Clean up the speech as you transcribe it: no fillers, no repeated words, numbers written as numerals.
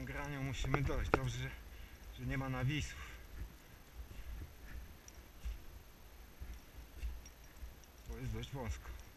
tą granią musimy dojść. Dobrze, że nie ma nawisów. Bo jest dość wąsko.